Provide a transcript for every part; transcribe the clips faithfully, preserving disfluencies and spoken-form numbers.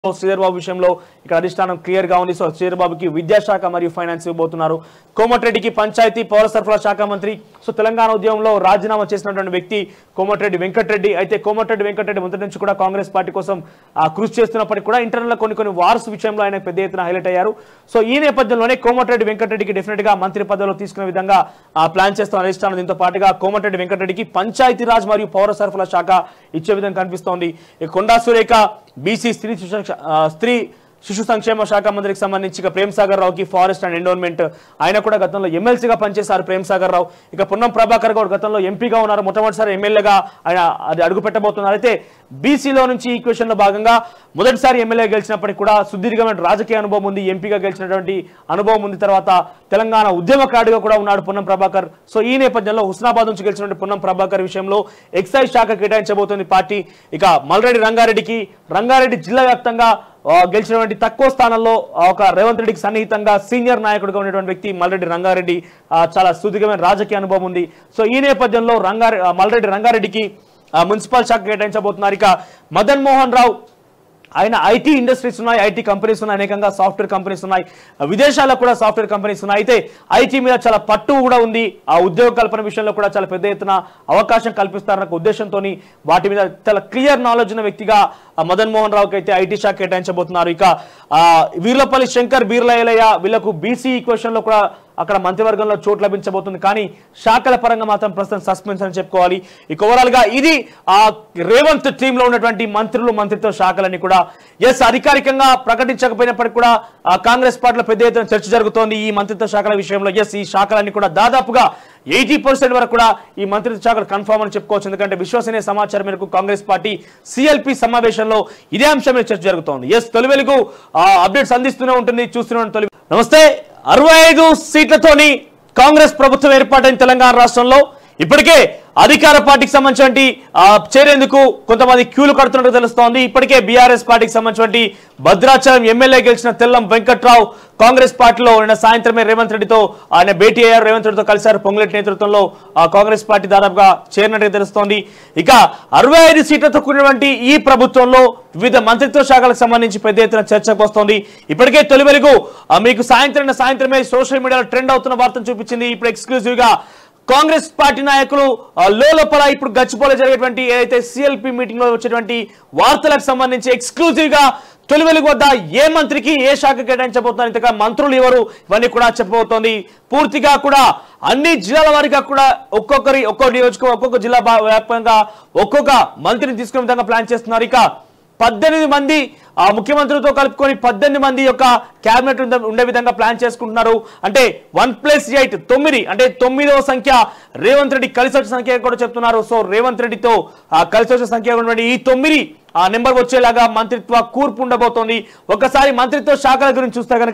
శ్రీధర్ బాబు విషయంలో ఇక్కడ అధిష్టానం క్లియర్ గా ఉంది. సో శ్రీధర్ బాబుకి విద్యాశాఖ మరియు ఫైనాన్స్ ఇవ్వబోతున్నారు. కోమటిరెడ్డికి పంచాయతీ పౌర సరఫరా శాఖ మంత్రి. సో తెలంగాణ ఉద్యమంలో రాజీనామా చేసినటువంటి వ్యక్తి కోమటిరెడ్డి వెంకటరెడ్డి. అయితే కోమటిరెడ్డి వెంకటరెడ్డి మొదటి నుంచి కూడా కాంగ్రెస్ పార్టీ కోసం కృషి చేస్తున్నప్పటికీ కూడా ఇంటర్నల్ కొన్ని కొన్ని వార్స్ విషయంలో ఆయన పెద్ద ఎత్తున హైలైట్ అయ్యారు. సో ఈ నేపథ్యంలోనే కోమటిరెడ్డి వెంకటరెడ్డికి డెఫినెట్ గా మంత్రి పదవిలో తీసుకునే విధంగా ప్లాన్ చేస్తున్న అధిష్టానం. దీంతో పాటుగా కోమటిరెడ్డి వెంకటరెడ్డికి పంచాయతీరాజ్ మరియు పౌర సరఫరా శాఖ ఇచ్చే విధంగా కనిపిస్తోంది. కొండా సురేఖ బీసీ స్త్రీ స్త్రీ శిశు సంక్షేమ శాఖ మంత్రికి సంబంధించి ఇక ప్రేమ్ సాగర్ రావుకి ఫారెస్ట్ అండ్ ఎన్విరాన్మెంట్, ఆయన కూడా గతంలో ఎమ్మెల్సీగా పనిచేశారు ప్రేమ్ సాగర్ రావు. ఇక పొన్నం ప్రభాకర్ గౌడ్ గతంలో ఎంపీగా ఉన్నారు, మొట్టమొదటిసారి ఎమ్మెల్యేగా ఆయన అది అడుగు పెట్టబోతున్నారు. అయితే బీసీలో నుంచి ఈ క్వశ్చన్ లో భాగంగా మొదటిసారి ఎమ్మెల్యే గెలిచినప్పటికీ కూడా సుదీర్ఘమైన రాజకీయ అనుభవం ఉంది, ఎంపీగా గెలిచినటువంటి అనుభవం ఉంది. తర్వాత తెలంగాణ ఉద్యమకారుడిగా కూడా ఉన్నాడు పొన్నం ప్రభాకర్. సో ఈ నేపథ్యంలో హుస్నాబాద్ నుంచి గెలిచినటువంటి పొన్నం ప్రభాకర్ విషయంలో ఎక్సైజ్ శాఖ కేటాయించబోతుంది పార్టీ. ఇక మల్రెడ్డి రంగారెడ్డికి రంగారెడ్డి జిల్లా వ్యాప్తంగా గెలిచినటువంటి తక్కువ స్థానంలో ఒక రేవంత్ రెడ్డికి సన్నిహితంగా సీనియర్ నాయకుడిగా ఉన్నటువంటి వ్యక్తి మల్రెడ్డి రంగారెడ్డి. చాలా సుదీర్ఘమైన రాజకీయ అనుభవం ఉంది. సో ఈ నేపథ్యంలో రంగారెడ్డి మల్రెడ్డి రంగారెడ్డికి మున్సిపల్ శాఖ కేటాయించబోతున్నారు. ఇక మదన్ మోహన్ రావు, ఆయన ఐటీ ఇండస్ట్రీస్ ఉన్నాయి, ఐటీ కంపెనీస్ ఉన్నాయి, అనేకంగా సాఫ్ట్వేర్ కంపెనీస్ ఉన్నాయి, విదేశాల్లో కూడా సాఫ్ట్వేర్ కంపెనీస్ ఉన్నాయి. అయితే ఐటీ మీద చాలా పట్టు కూడా ఉంది. ఆ ఉద్యోగ కల్పన విషయంలో కూడా చాలా పెద్ద ఎత్తున అవకాశం కల్పిస్తారన్న ఉద్దేశంతో వాటి మీద చాలా క్లియర్ నాలెడ్జ్ ఉన్న వ్యక్తిగా మదన్ మోహన్ రావుకి అయితే ఐటీ శాఖ కేటాయించబోతున్నారు. ఇక వీర్లపల్లి శంకర్ బీర్లయ్య వీళ్లకు బీసీ ఈక్వేషన్ లో కూడా అక్కడ మంత్రివర్గంలో చోటు లభించబోతుంది. కానీ శాఖల పరంగా మాత్రం ప్రస్తుతం సస్పెన్స్ అని చెప్పుకోవాలి. ఇక ఓవరాల్ గా ఇది ఆ రేవంత్ టీమ్ లో ఉన్నటువంటి మంత్రులు మంత్రిత్వ శాఖలన్నీ కూడా ఎస్ అధికారికంగా ప్రకటించకపోయినప్పటికీ కూడా కాంగ్రెస్ పార్టీలో పెద్ద ఎత్తున చర్చ జరుగుతోంది ఈ మంత్రిత్వ శాఖల విషయంలో. ఎస్ ఈ శాఖలన్నీ కూడా దాదాపుగా ఎయిటీ పర్సెంట్ వరకు కూడా ఈ మంత్రిత్వ శాఖలు కన్ఫర్మ్ అని చెప్పుకోవచ్చు. ఎందుకంటే విశ్వసనీయ సమాచారం మేరకు కాంగ్రెస్ పార్టీ సిఎల్పి సమావేశంలో ఇదే అంశం మీద చర్చ జరుగుతోంది. ఎస్ తొలి వెలుగు అప్డేట్స్ అందిస్తూనే ఉంటుంది, చూస్తూనే తొలి. నమస్తే. అరవై ఐదు సీట్లతోని కాంగ్రెస్ ప్రభుత్వం ఏర్పాటైన తెలంగాణ రాష్ట్రంలో ఇప్పటికే అధికార పార్టీకి సంబంధించి చేరేందుకు కొంతమంది క్యూలు కడుతున్నట్టు తెలుస్తోంది. ఇప్పటికే బీఆర్ఎస్ పార్టీకి సంబంధించి భద్రాచలం ఎమ్మెల్యే గెలిచిన తెల్లం వెంకట్రావు కాంగ్రెస్ పార్టీలో నిన్న సాయంత్రమే రేవంత్ రెడ్డితో ఆయన భేటీ అయ్యారు, రేవంత్ రెడ్డితో కలిశారు. పొంగులేటి నేతృత్వంలో కాంగ్రెస్ పార్టీ దాదాపుగా చేరినట్టుగా తెలుస్తోంది. ఇక అరవై ఐదు సీట్లతో కూడినటువంటి ఈ ప్రభుత్వంలో వివిధ మంత్రిత్వ శాఖలకు సంబంధించి పెద్ద ఎత్తున చర్చకు వస్తోంది. ఇప్పటికే తొలి వెలుగు మీకు సాయంత్రం సాయంత్రమే సోషల్ మీడియాలో ట్రెండ్ అవుతున్న వార్తను చూపించింది. ఇప్పుడు ఎక్స్క్లూజివ్ గా కాంగ్రెస్ పార్టీ నాయకులు లోపల ఇప్పుడు గచ్చిపోలో జరిగేటువంటి ఏదైతే సిఎల్పి మీటింగ్ లో వచ్చేటువంటి వార్తలకు సంబంధించి ఎక్స్క్లూజివ్ గా తొలి వెలుగు వద్ద ఏ మంత్రికి ఏ శాఖ కేటాయించబోతున్నారు, ఇంతగా మంత్రులు ఎవరు, ఇవన్నీ కూడా చెప్పబోతోంది. పూర్తిగా కూడా అన్ని జిల్లాల వారిగా కూడా ఒక్కొక్కరి ఒక్కొక్క నియోజకవర్గం ఒక్కొక్క జిల్లా వ్యాప్తంగా ఒక్కొక్క మంత్రిని తీసుకునే విధంగా ప్లాన్ చేస్తున్నారు. ఇక పద్దెనిమిది మంది ఆ ముఖ్యమంత్రితో కలుపుకొని పద్దెనిమిది మంది యొక్క క్యాబినెట్ ఉండే విధంగా ప్లాన్ చేసుకుంటున్నారు. అంటే వన్ ప్లస్ ఎయిట్ తొమ్మిది, అంటే తొమ్మిదవ సంఖ్య రేవంత్ రెడ్డి కలిసి వచ్చే సంఖ్య కూడా చెప్తున్నారు. సో రేవంత్ రెడ్డితో కలిసి వచ్చే సంఖ్య ఉన్నటువంటి ఈ తొమ్మిది ఆ నెంబర్ వచ్చేలాగా మంత్రిత్వ కూర్పు ఉండబోతోంది. ఒకసారి మంత్రిత్వ శాఖల గురించి చూస్తే కనుక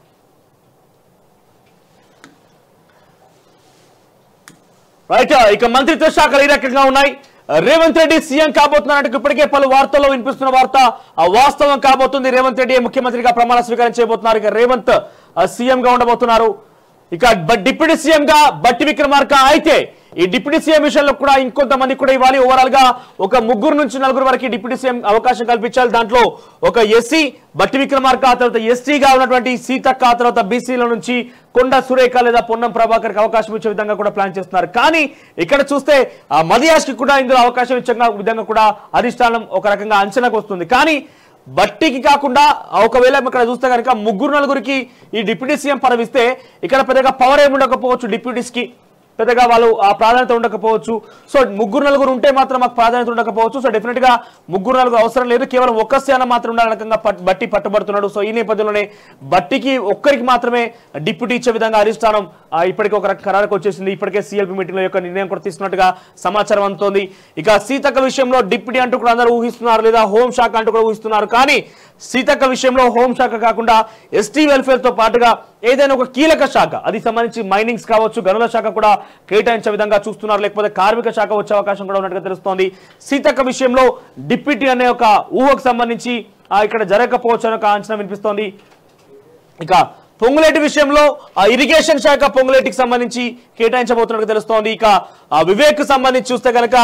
రైట్, ఇక మంత్రిత్వ శాఖలు ఈ రకంగా ఉన్నాయి. రేవంత్ రెడ్డి సీఎం కాబోతున్నట్టు ఇప్పటికే పలు వార్తల్లో వినిపిస్తున్న వార్త వాస్తవం కాబోతుంది. రేవంత్ రెడ్డి ముఖ్యమంత్రిగా ప్రమాణ స్వీకారం చేయబోతున్నారు. ఇక రేవంత్ సీఎం గా ఉండబోతున్నారు. ఇక డిప్యూటీ సీఎం గా బట్టి విక్రమార్క. అయితే ఈ డిప్యూటీ సీఎం విషయంలో కూడా ఇంకొంతమంది కూడా ఇవ్వాలి. ఓవరాల్ గా ఒక ముగ్గురు నుంచి నలుగురు వరకు డిప్యూటీ సీఎం అవకాశం కల్పించాలి. దాంట్లో ఒక ఎస్సీ బట్టి విక్రమార్క, తర్వాత ఎస్టీగా ఉన్నటువంటి సీతక్క, తర్వాత బీసీల నుంచి కొండ సురేఖ లేదా పొన్నం ప్రభాకర్ కి అవకాశం ఇచ్చే విధంగా కూడా ప్లాన్ చేస్తున్నారు. కానీ ఇక్కడ చూస్తే మదియాష్ కి కూడా ఇందులో అవకాశం ఇచ్చే విధంగా కూడా అధిష్టానం ఒక రకంగా అంచనాకు వస్తుంది. కానీ బట్టికి కాకుండా ఒకవేళ ఇక్కడ చూస్తే కనుక ముగ్గురు నలుగురికి ఈ డిప్యూటీ సీఎం పదవిస్తే ఇక్కడ పెద్దగా పవర్ ఏమి ఉండకపోవచ్చు, డిప్యూటీస్ కి పెద్దగా వాళ్ళు ఆ ప్రాధాన్యత ఉండకపోవచ్చు. సో ముగ్గురు నలుగురు ఉంటే మాత్రం మాకు ప్రాధాన్యత ఉండకపోవచ్చు. సో డెఫినెట్ గా ముగ్గురు నలుగురు అవసరం లేదు, కేవలం ఒక్క స్థానం మాత్రం ఉండాలని రకంగా బట్టి పట్టుబడుతున్నాడు. సో ఈ నేపథ్యంలోనే బట్టికి ఒక్కరికి మాత్రమే డిప్యూటీ ఇచ్చే విధంగా అధిష్టానం ఇప్పటికీ ఒక ఖరారుకు వచ్చేసింది. ఇప్పటికే సిఎల్పి మీటింగ్ లో యొక్క నిర్ణయం కూడా తీసుకున్నట్టుగా సమాచారం అందుతోంది. ఇక సీతక్క విషయంలో డిప్యూటీ అంటూ కూడా అందరూ ఊహిస్తున్నారు, లేదా హోంశాఖ అంటూ కూడా ఊహిస్తున్నారు. కానీ సీతక్క విషయంలో హోంశాఖ కాకుండా ఎస్టీ వెల్ఫేర్ తో పాటుగా ఏదైనా ఒక కీలక శాఖ, అది సంబంధించి మైనింగ్స్ కావచ్చు, గనుల శాఖ కూడా కేటాయించే విధంగా చూస్తున్నారు. లేకపోతే కార్మిక శాఖ వచ్చే అవకాశం కూడా ఉన్నట్టుగా తెలుస్తోంది. సీతక్క విషయంలో డిప్యూటీ అనే ఒక ఊహకు సంబంధించి ఇక్కడ జరగకపోవచ్చు అనే ఒక అంచనా వినిపిస్తోంది. ఇక పొంగులేటి విషయంలో ఇరిగేషన్ శాఖ పొంగులేటికి సంబంధించి కేటాయించబోతున్నట్టుగా తెలుస్తోంది. ఇక వివేక్ సంబంధించి చూస్తే కనుక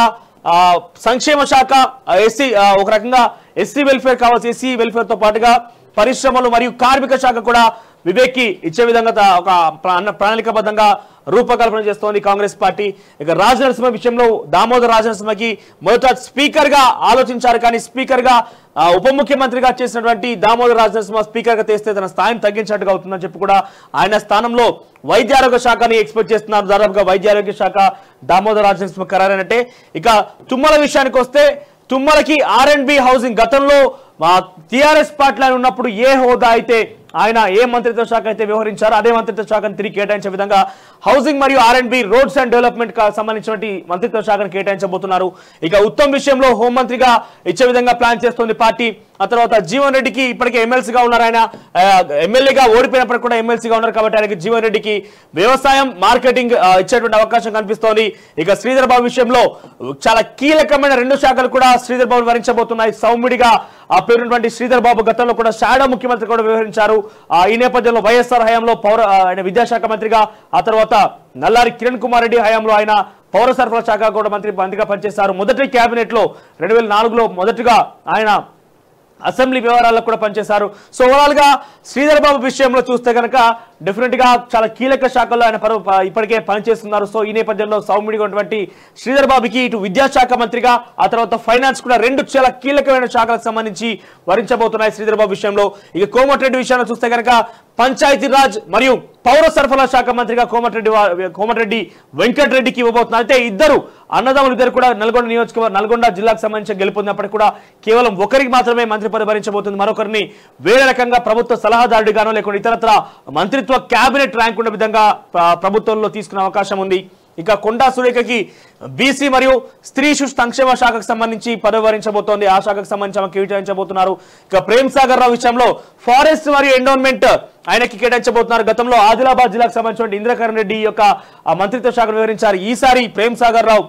సంక్షేమ శాఖ, ఎస్సీ ఒక రకంగా ఎస్సీ వెల్ఫేర్ కావచ్చు, ఎస్సీ వెల్ఫేర్ తో పాటుగా పరిశ్రమలు మరియు కార్మిక శాఖ కూడా వివేక్కి ఇచ్చే విధంగా ఒక ప్రణాళికాబద్ధంగా రూపకల్పన చేస్తోంది కాంగ్రెస్ పార్టీ. ఇక రాజనరసింహ విషయంలో దామోదర్ రాజనరసింహకి మొదట స్పీకర్ గా ఆలోచించారు, కానీ స్పీకర్ గా ఉప ముఖ్యమంత్రిగా చేసినటువంటి దామోదర్ రాజనరసింహ స్పీకర్ గా తెస్తే తన స్థాయిని తగ్గించినట్టుగా అవుతుందని చెప్పి కూడా ఆయన స్థానంలో వైద్య ఆరోగ్య శాఖని ఎక్స్పెక్ట్ చేస్తున్నారు. దాదాపుగా వైద్య ఆరోగ్య శాఖ దామోదర్ రాజనరసింహ ఖరారైనట్టే. ఇక తుమ్మల విషయానికి వస్తే తుమ్మలకి ఆర్ అండ్ బి హౌసింగ్ గతంలో టిఆర్ఎస్ పార్టీలో ఉన్నప్పుడు ఏ హోదా అయితే ఆయన ఏ మంత్రిత్వ శాఖ అయితే వ్యవహరించారో అదే మంత్రిత్వ శాఖను తిరిగి కేటాయించే విధంగా హౌసింగ్ మరియు R and B roads and development సంబంధించినటువంటి మంత్రిత్వ శాఖను కేటాయించబోతున్నారు. ఇక ఉత్తమ్ విషయంలో హోంమంత్రిగా ఇచ్చే విధంగా ప్లాన్ చేస్తోంది పార్టీ. ఆ తర్వాత జీవన్ రెడ్డికి ఇప్పటికే ఎమ్మెల్సీగా ఉన్నారు, ఆయన ఎమ్మెల్యేగా ఓడిపోయినప్పటికీ కూడా ఎమ్మెల్సీగా ఉన్నారు కాబట్టి ఆయనకి జీవన్ రెడ్డికి వ్యవసాయం మార్కెటింగ్ ఇచ్చేటువంటి అవకాశం కనిపిస్తోంది. ఇక శ్రీధర్ బాబు విషయంలో చాలా కీలకమైన రెండు శాఖలు కూడా శ్రీధర్ బాబు వరించబోతున్నాయి. సౌమ్యుడిగా ఆ పేరున్నటువంటి శ్రీధర్ బాబు గతంలో కూడా షాడో ముఖ్యమంత్రి కూడా వ్యవహరించారు. ఈ నేపథ్యంలో వైఎస్ఆర్ హయాంలో పౌర ఆయన విద్యాశాఖ మంత్రిగా, ఆ తర్వాత నల్లారి కిరణ్ కుమార్ రెడ్డి హయాంలో ఆయన పౌర సరఫరా శాఖ కూడా మంత్రి మంత్రిగా పనిచేశారు. మొదటి కేబినెట్ లో రెండు వేల నాలుగులో మొదటిగా ఆయన అసెంబ్లీ వ్యవహారాలకు కూడా పనిచేశారు. సో ఓవరాల్ గా శ్రీధర్ బాబు విషయంలో చూస్తే కనుక డెఫినెట్ గా చాలా కీలక శాఖల్లో ఆయన ఇప్పటికే పనిచేస్తున్నారు. సో ఈ నేపథ్యంలో సౌమ్యుడిగా ఉన్నటువంటి శ్రీధర్ బాబుకి ఇటు విద్యాశాఖ మంత్రిగా, ఆ తర్వాత ఫైనాన్స్ కూడా రెండు చాలా కీలకమైన శాఖలకు సంబంధించి వరించబోతున్నాయి శ్రీధర్ బాబు విషయంలో. ఇక కోమటిరెడ్డి విషయంలో చూస్తే కనుక పంచాయతీరాజ్ మరియు పౌర సరఫరా శాఖ మంత్రిగా కోమటిరెడ్డి కోమటిరెడ్డి వెంకటరెడ్డికి ఇవ్వబోతున్నారు. అయితే ఇద్దరు అన్నదమ్ములు ఇద్దరు కూడా నల్గొండ నియోజకవర్గం నల్గొండ జిల్లాకు సంబంధించి గెలుపొందినప్పటికీ కూడా కేవలం ఒకరికి మాత్రమే మంత్రి పదవి భరించబోతుంది, మరొకరిని వేరే రకంగా ప్రభుత్వ సలహాదారుడిగానో లేకుంటే ఇతరత్ర మంత్రిత్వ కేబినెట్ ర్యాంక్ ఉన్న విధంగా ప్రభుత్వంలో తీసుకునే అవకాశం ఉంది. ఇక కొండా సురేఖకి బీసీ మరియు స్త్రీ శిశు సంక్షేమ శాఖకు సంబంధించి పదవి వరించబోతోంది, ఆ శాఖకు సంబంధించి ఆమె కేటాయించబోతున్నారు. ఇక ప్రేమ్ సాగర్ రావు విషయంలో ఫారెస్ట్ మరియు ఎండోన్మెంట్ ఆయనకి కేటాయించబోతున్నారు. గతంలో ఆదిలాబాద్ జిల్లాకు సంబంధించిన ఇంద్రకరణ్ రెడ్డి యొక్క మంత్రిత్వ శాఖను వివరించారు. ఈసారి ప్రేమ్ సాగర్ రావు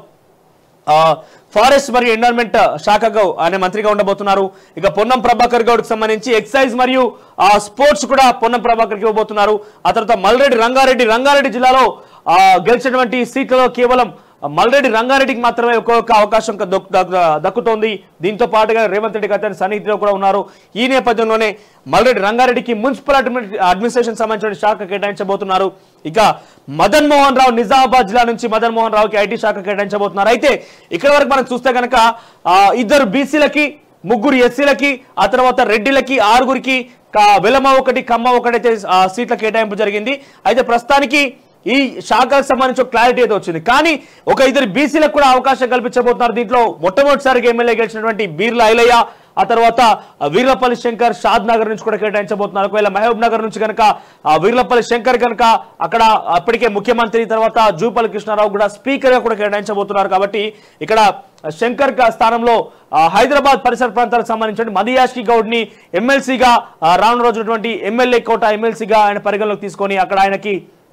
ఫారెస్ట్ మరియు ఎన్విరాన్మెంట్ శాఖకు ఆయన మంత్రిగా ఉండబోతున్నారు. ఇక పొన్నం ప్రభాకర్ గౌడ్కి సంబంధించి ఎక్సైజ్ మరియు స్పోర్ట్స్ కూడా పొన్నం ప్రభాకర్కి ఇవ్వబోతున్నారు. ఆ తర్వాత మల్రెడ్డి రంగారెడ్డి రంగారెడ్డి జిల్లాలో గెలిచినటువంటి సీట్లలో కేవలం మల్రెడ్డి రంగారెడ్డికి మాత్రమే ఒక్కొక్క అవకాశం దక్కుతోంది. దీంతో పాటుగా రేవంత్ రెడ్డి అతని సన్నిహితిలో కూడా ఉన్నారు. ఈ నేపథ్యంలోనే మల్రెడ్డి రంగారెడ్డికి మున్సిపల్ అడ్మినిస్ట్రేషన్ సంబంధించిన శాఖ కేటాయించబోతున్నారు. ఇక మదన్ మోహన్ రావు నిజామాబాద్ జిల్లా నుంచి మదన్ మోహన్ రావుకి ఐటీ శాఖ కేటాయించబోతున్నారు. అయితే ఇక్కడ వరకు మనం చూస్తే కనుక ఇద్దరు బీసీలకి, ముగ్గురు ఎస్సీలకి, ఆ తర్వాత రెడ్డిలకి ఆరుగురికి, వెలమ ఒకటి కమ్మ ఒకటైతే సీట్ల కేటాయింపు జరిగింది. అయితే ప్రస్తుతానికి ఈ శాఖకు సంబంధించి క్లారిటీ అయితే వచ్చింది, కానీ ఒక ఇద్దరు బీసీలకు కూడా అవకాశం కల్పించబోతున్నారు. దీంట్లో మొట్టమొదటిసారిగా ఎమ్మెల్యే గెలిచినటువంటి బీర్ల ఐలయ్య, ఆ తర్వాత వీర్లపల్లి శంకర్ షాద్ నగర్ నుంచి కూడా కేటాయించబోతున్నారు. ఒకవేళ మహబూబ్ నగర్ నుంచి కనుక వీర్లపల్లి శంకర్ కనుక అక్కడ అప్పటికే ముఖ్యమంత్రి, తర్వాత జూపల్లి కృష్ణారావు కూడా స్పీకర్ గా కూడా కేటాయించబోతున్నారు. కాబట్టి ఇక్కడ శంకర్ స్థానంలో హైదరాబాద్ పరిసర ప్రాంతాలకు సంబంధించిన మదియాష్కి గౌడ్ ని ఎమ్మెల్సీగా రానున్న రోజునటువంటి ఎమ్మెల్యే కోట ఎమ్మెల్సీగా ఆయన పరిగణలోకి తీసుకొని అక్కడ ఆయనకి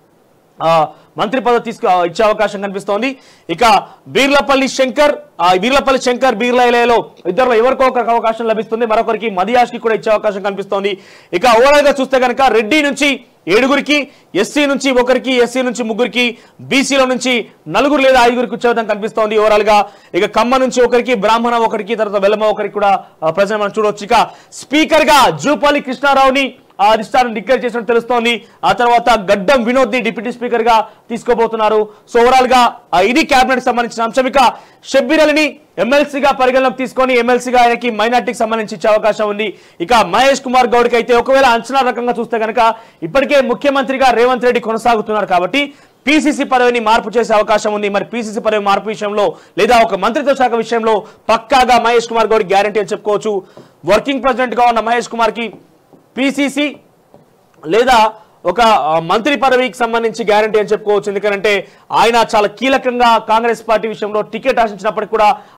మంత్రి పదవి తీసుకు ఇచ్చే అవకాశం కనిపిస్తోంది. ఇక బీర్లపల్లి శంకర్ బీర్లపల్లి శంకర్ బీర్లైలలో ఇద్దరులో ఎవరికో ఒక అవకాశం లభిస్తుంది, మరొకరికి మదియాష్కి కూడా ఇచ్చే అవకాశం కనిపిస్తోంది. ఇక ఓవరాల్ గా చూస్తే కనుక రెడ్డి నుంచి ఏడుగురికి, ఎస్సీ నుంచి ఒకరికి, ఎస్సీ నుంచి ముగ్గురికి, బీసీలో నుంచి నలుగురు లేదా ఐదుగురికి వచ్చే విధంగా కనిపిస్తోంది ఓవరాల్ గా. ఇక కమ్మ నుంచి ఒకరికి, బ్రాహ్మణ ఒకరికి, తర్వాత వెలమ ఒకరికి కూడా ప్రజలు మనం చూడవచ్చు. ఇక స్పీకర్ గా జూపల్లి కృష్ణారావుని ఆ అధిష్టానం డిక్లేర్ చేసినట్టు తెలుస్తోంది. ఆ తర్వాత గడ్డం వినోద్ ని డిప్యూటీ స్పీకర్ గా తీసుకోబోతున్నారు. సో ఓవరాల్ గా ఇది కేబినెట్ సంబంధించిన అంశం. ఇక షబ్బీర్ అలీని ఎమ్మెల్సీగా పరిగణలోకి తీసుకొని ఎమ్మెల్సీగా ఆయనకి మైనార్టీకి సంబంధించి ఇచ్చే అవకాశం ఉంది. ఇక మహేష్ కుమార్ గౌడ్ కి అయితే ఒకవేళ అంచనా రకంగా చూస్తే కనుక ఇప్పటికే ముఖ్యమంత్రిగా రేవంత్ రెడ్డి కొనసాగుతున్నారు కాబట్టి పీసీసీ పదవిని మార్పు చేసే అవకాశం ఉంది. మరి పీసీసీ పదవి మార్పు విషయంలో లేదా ఒక మంత్రిత్వ శాఖ విషయంలో పక్కాగా మహేష్ కుమార్ గౌడ్ గ్యారంటీ అని చెప్పుకోవచ్చు. వర్కింగ్ ప్రెసిడెంట్ గా ఉన్న మహేష్ కుమార్ కి పీసీసీ లేదా ఒక మంత్రి పదవికి సంబంధించి గ్యారంటీ అని చెప్పుకోవచ్చు. ఎందుకంటే ఆయన చాలా కీలకంగా కాంగ్రెస్ పార్టీ విషయంలో టికెట్ ఆశించినప్పటికీ కూడా